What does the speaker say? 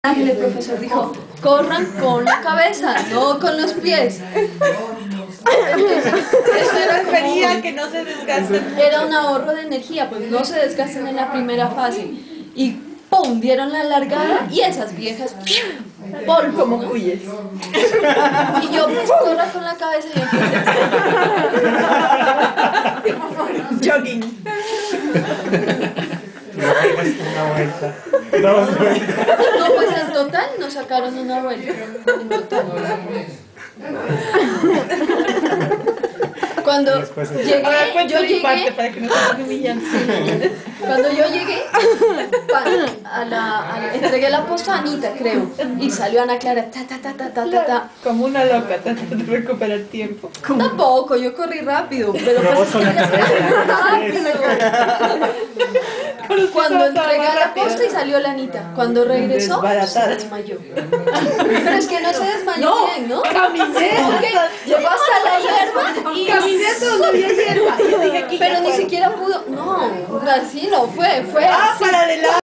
El profesor dijo, corran con la cabeza, no con los pies. Entonces, eso era como, que no se desgasten. era un ahorro de energía, pues no se desgastan en la primera fase. Y ¡pum! Dieron la largada y esas viejas, ¡pum! Como cuyes. Y yo, pues, corra con la cabeza y empecé. Jogging. Una vuelta, dos vueltas. No, pues en total nos sacaron una vuelta. En total. Cuando llegué, Ahora cuento yo mi llegué, parte para que no se humillan. cuando yo llegué, entregué la posta a Anita, creo, y salió Ana Clara, ta. Como una loca, tratando de recuperar tiempo. Tampoco, yo corrí rápido, pero Pero pues vos es con que la rápido. Cuando entregué la posta y salió la Anita, cuando regresó, se Desbaratada. desmayó. Pero es que no se desmayó bien, ¿no? Caminé. Porque llegó hasta la hierba y Caminé hasta donde había hierba. Y yo dije, aquí pero ya ni puedo. siquiera pudo, no, así no fue Ah, así. para adelante.